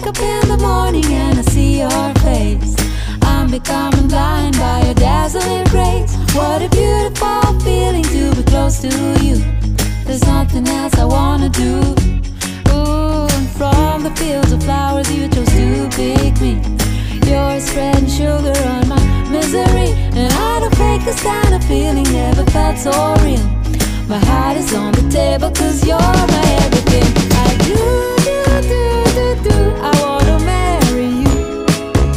up in the morning and I see your face. I'm becoming blind by your dazzling grace. What a beautiful feeling to be close to you. There's nothing else I wanna do. Ooh, and from the fields of flowers you chose to pick me. You're spreading sugar on my misery, and I don't fake this kind of feeling never felt so real.